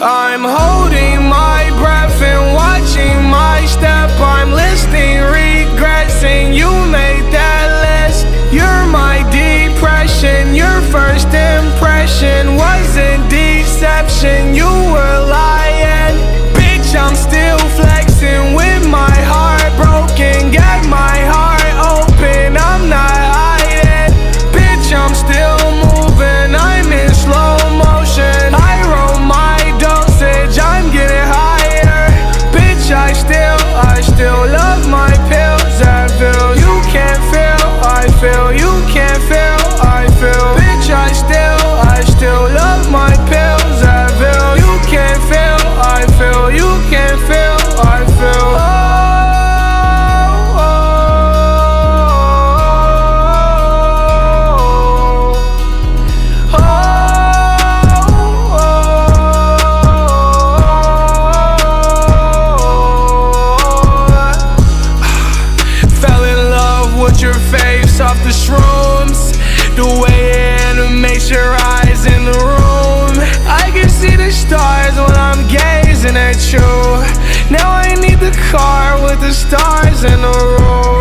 I'm holding my breath and watching my step. I'm listing regrets and you made that list. You're my depression, your first impression wasn't deception, you were lying. Bitch, I'm still flexing with my heart broken. Got my heart open, I'm not hiding. Bitch, I'm still moving, I'm in slow motion. I wrote my dosage, I'm getting higher. Bitch, I still love my pills. Advil, you can't feel, I feel. You can't feel, I feel. Bitch, I still love my pills. Advil, you can't feel, I feel. You can't feel, I feel. Your face off the shrooms, the way it animates your eyes in the room. I can see the stars when I'm gazing at you. Now I need the car with the stars in the room.